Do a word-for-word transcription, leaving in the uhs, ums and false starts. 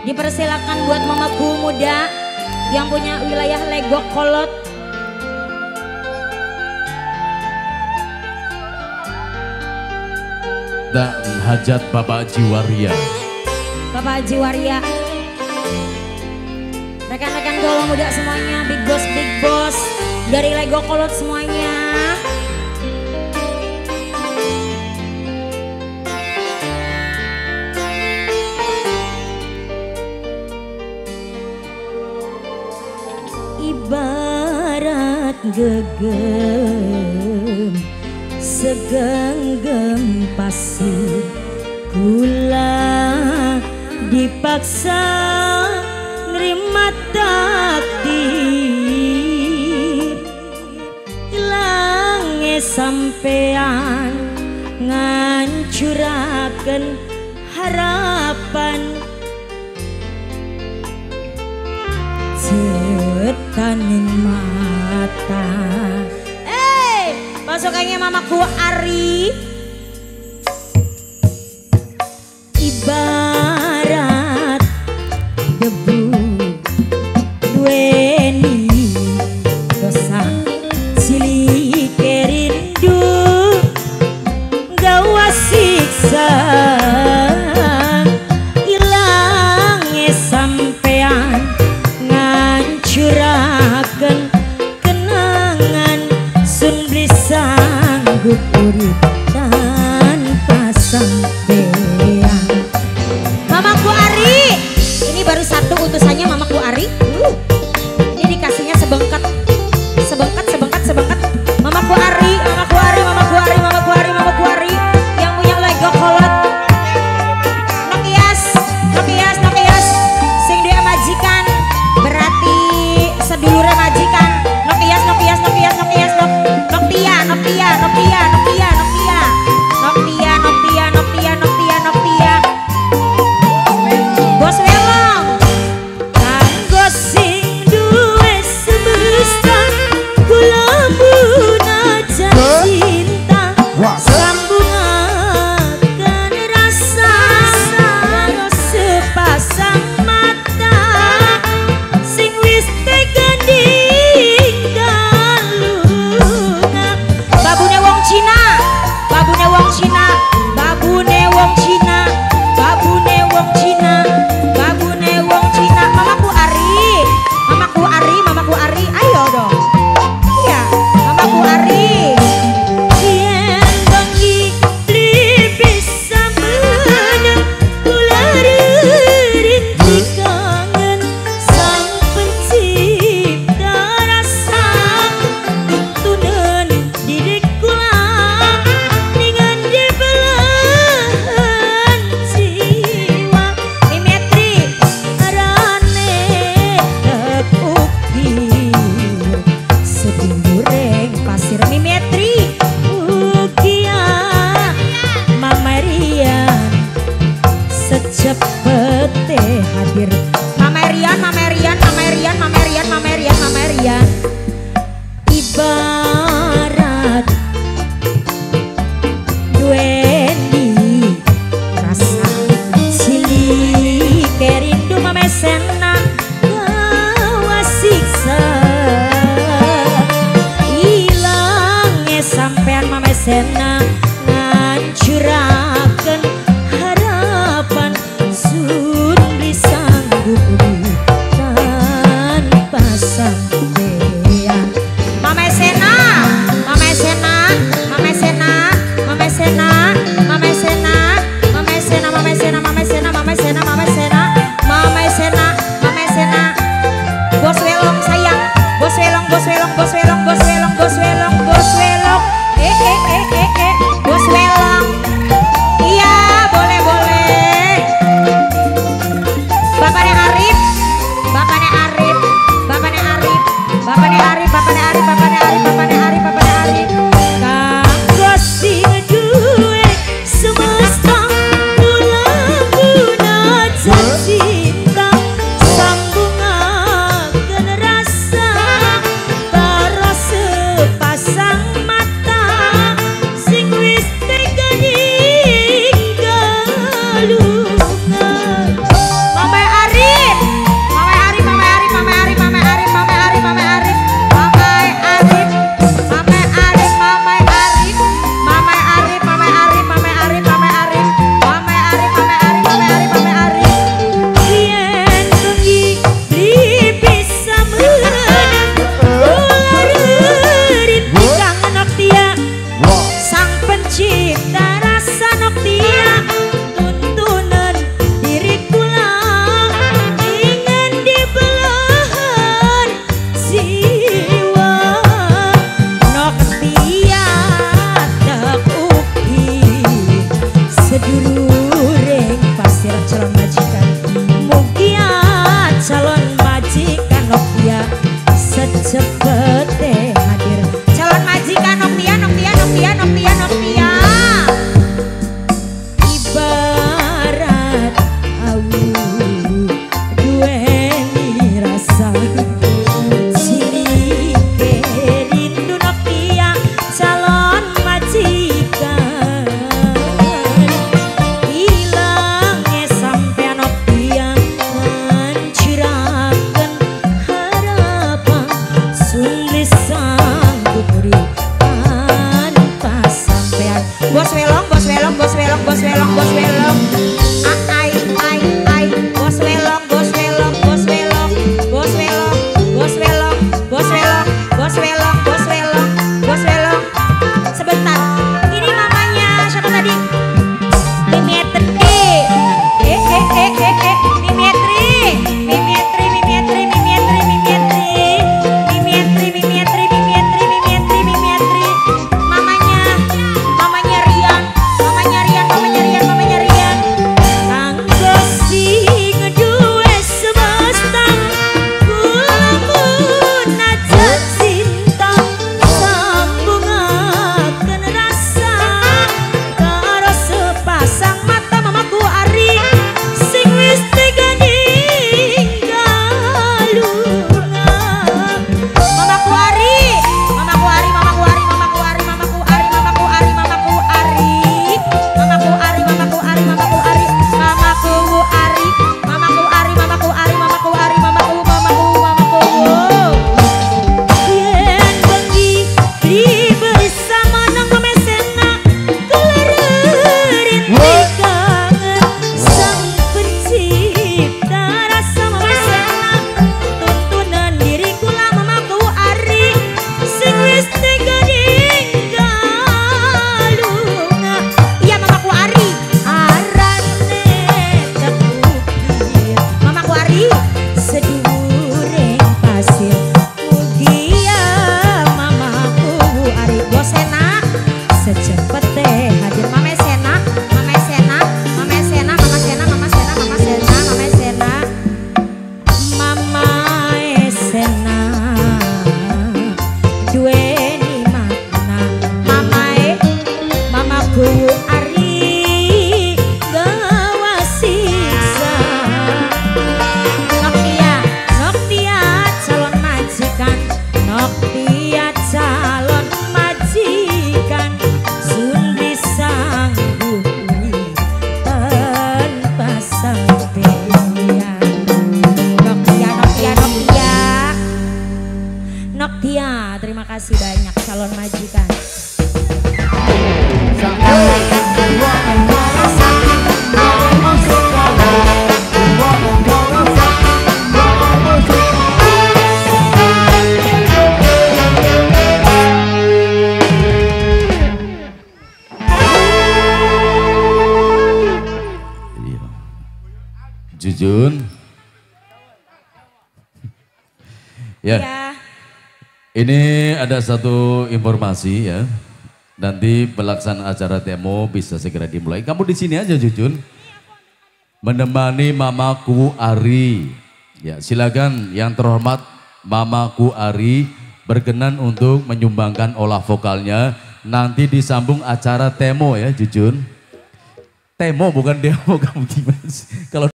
Dipersilakan buat mamaku muda yang punya wilayah Legok Kolot. Dan hajat Bapak Jiwaria. Bapak Jiwaria. Rekan-rekan gaul muda semuanya, big boss big boss dari Legok Kolot semuanya. Ibarat gegem segenggam pasir, kula dipaksa nerima takdir. Ilange sampean ngancuraken harapan, setanin mata. Eh, pasukannya mamaku Ari. Ibarat debu duweni dosa cilik rindu gawa siksa. Ilange sampean ngancuraken kenangan, sun beli sanggup urip tanpa sampean. Mamaku Ari, ini baru satu utusannya mamaku Ari. Uh, ini dikasihnya sebengkat, sebengkat, sebengkat, sebengkat. Mamaku Ari, mamaku Ari, mamaku Ari, mamaku Ari, mamaku Ari, yang punya Legok Kolot. Nokias, Nokias, Nokias, sing dia majikan, berarti sedulurnya majikan. Nokias, Nokias, Nokias, Nokias, Nok, Noktia, Noktia, Noktia, Noktia, Noktia, Noktia, Noktia, Noktia, Noktia, Noktia. Bos Welong, kanggo sing duwe semesta, kula munajan cinta, sambungaken rasa karo sepasang mata, sing wis tega ninggaluna. Babune wong Cina, babune wong Cina, babune wong Cina, babune wong Cina, babune wong Cina. Mamaku Ari, mamaku Ari, mamaku Ari, ayo dong. Iya, mamaku Ari. Yen bengi li bisa menang, kula rindu kangen sang pencipta rasa, tuntunan diri kula dengan di belahan jiwa. Mimetri arane ukir sedulureng pasir. Mimetri ukia Mamerian secepete hadir. Mamerian, Mamerian, Mamerian, Mamerian, Mamerian, Mamerian. Ibarat duweni rasa cilik rindu mamesena gawa siksa. Ilange sampean mamesena ngancuraken harapan, sun beli sanggup urip tanpa sampean. Mamesena, mamesena, mamesena, mamesena, mamesena, mamesena, mamesena, mamesena, mamesena, mamesena, mamesena, mamesena. Bos Welong sayang, bos Welong, bos Welong, bos Welong, bos Welong, bos Welong, bos Welong. Eh eh eh eh eh, bos Welong. bos welong, bos welong. Ai ai ai, bos welong, bos welong, bos welong, bos welong, bos welong, bos welong, bos welong, bos welong, bos welong. Sebentar, ini mamanya siapa tadi? Mimetri. Eh eh eh eh eh, Mimetri, Mimetri, Mimetri, Mimetri, Mimetri, Mimetri, Mimetri, Mimetri, Mimetri, Mimetri. Mamanya, mamanya Rian, mamanya Rian, mamanya Rian, mamanya Rian. Kanggo sing duwe semesta, kula pun aja cinta, sambungaken rasa karo sepasang mata mamaku Ari sing wis tega ninggaluna. Mamaku Ari, mamaku Ari, mamaku Ari, mamaku Ari, mamaku Ari, mamaku Ari, mamaku Ari, mamaku Ari, mamaku Ari, mamaku Ari, mamaku Ari, mamaku Ari, mamaku Ari, mamaku Ari, mamaku, mamaku, mamaku. Yen bengi di bersama nang pemesena kelerin kangen sang pencipta rasa memesena tuntunan diriku lah mamaku Ari sing wis tega ninggaluna. Iya mamaku Ari arane tekukir mamaku Ari sedureng pasir mugia mamaku Ari bosena secepat teh hadir mama Sena, mama Sena, mama Sena, mama Sena, mama Sena, mama Sena, mama Sena, mama Sena, duweni makna, mama e, mamaku Ari gawa siksa. Noktia, Noktia calon majikan, Noktia calon majikan, sun disanggupi tanpa sampeyan. Noktia, Noktia, Noktia, Noktia, terima kasih banyak calon majikan. Iya. Jujun. Ya. Ya, Ini ada satu informasi ya. Nanti pelaksanaan acara demo bisa segera dimulai. Kamu di sini aja Jujun. Menemani mamaku Ari. Ya, silakan yang terhormat mamaku Ari berkenan untuk menyumbangkan olah vokalnya. Nanti disambung acara demo ya Jujun. Temo bukan demo kamu gimana sih? Kalau